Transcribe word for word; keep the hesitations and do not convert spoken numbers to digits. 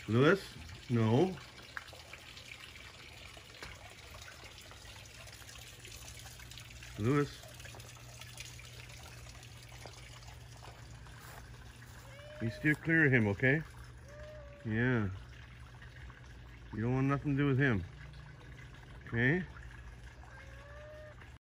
Lewis? No. Lewis? You steer clear of him, okay? Yeah. You don't want nothing to do with him. Okay?